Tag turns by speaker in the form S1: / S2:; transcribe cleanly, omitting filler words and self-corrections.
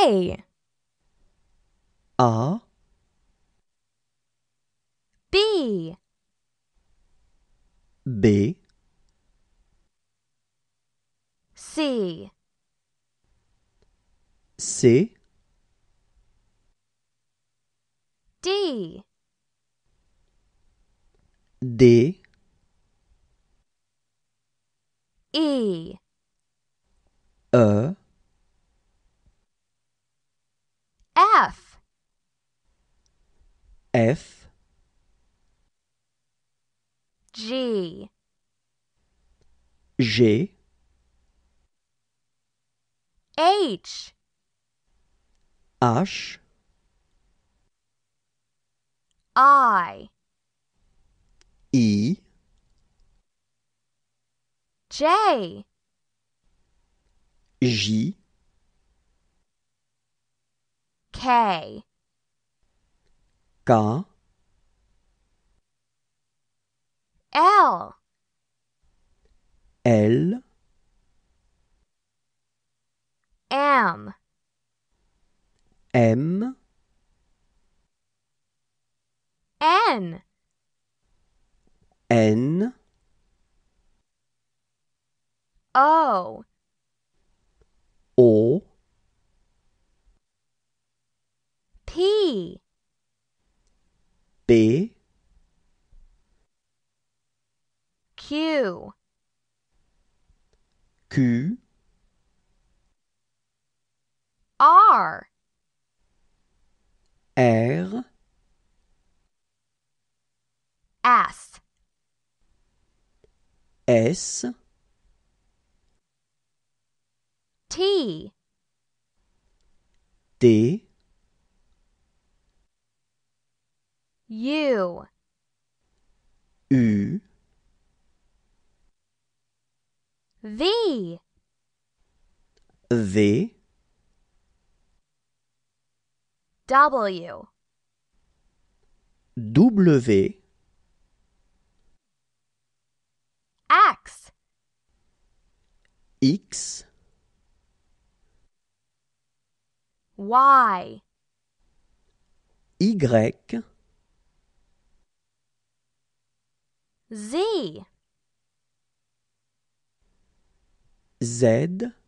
S1: A,
S2: A,
S1: B,
S2: B,
S1: C,
S2: C,
S1: D,
S2: D,
S1: E,
S2: E,
S1: F,
S2: F,
S1: G,
S2: G,
S1: H,
S2: H,
S1: I,
S2: I,
S1: J,
S2: J,
S1: K,
S2: K,
S1: L,
S2: L,
S1: M,
S2: M,
S1: N,
S2: N,
S1: O,
S2: O,
S1: P,
S2: P,
S1: Q,
S2: Q,
S1: R,
S2: R,
S1: S,
S2: S,
S1: T,
S2: T,
S1: U,
S2: U,
S1: V,
S2: V,
S1: W,
S2: W,
S1: X,
S2: X,
S1: Y,
S2: Y,
S1: Z,
S2: Z,